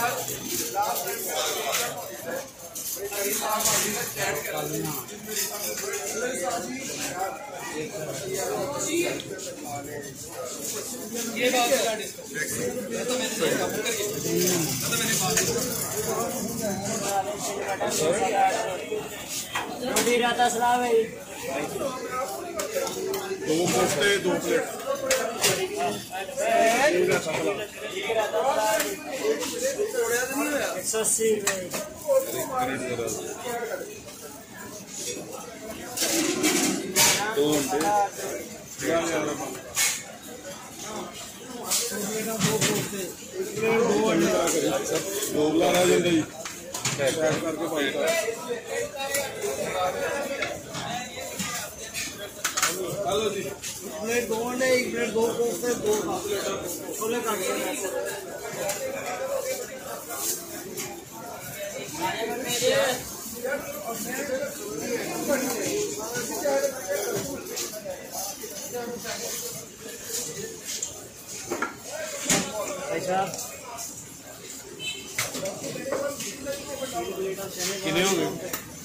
ये बात तो रोटी रहता सलाह भाई 2 कोफ्ते 2 प्लेट 180 हेलो जी प्लेट 2 अंडे 1 प्लेट 2 कोफ्ते 2 छोले काट कितने हो गए?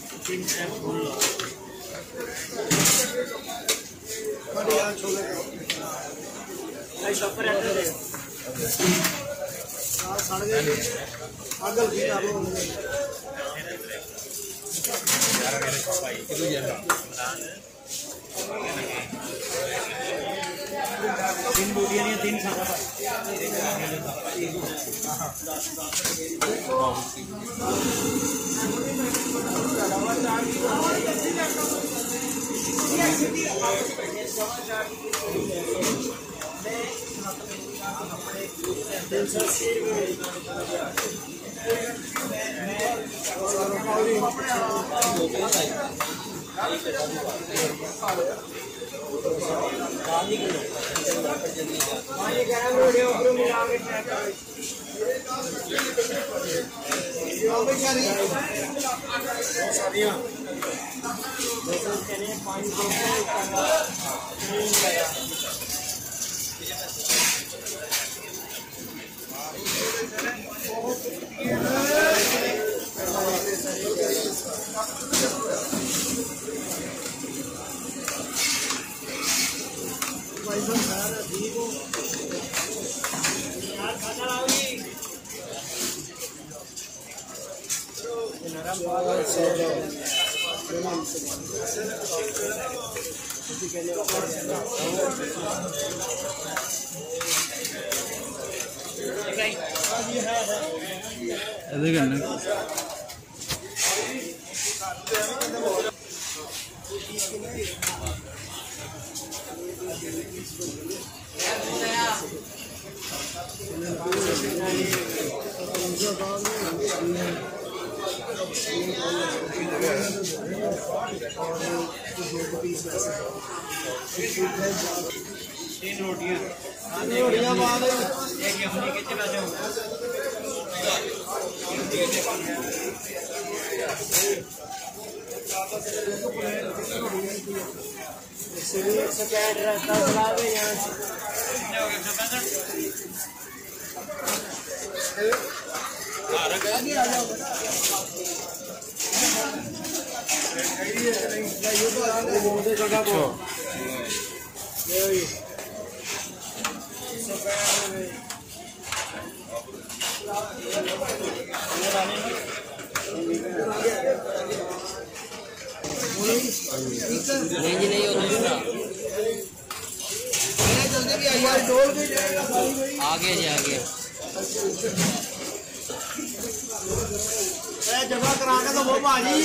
शॉपर रहते थे सड़ गए आगल की डालो तीन बोटियां नहीं 3 खाना रोटियां बाद एक हमने कितने पैसे होंगे 165 रहता सलाह भाई यहाँ से नहीं होता आगे जी आगे जमा करा के तो वो भाजी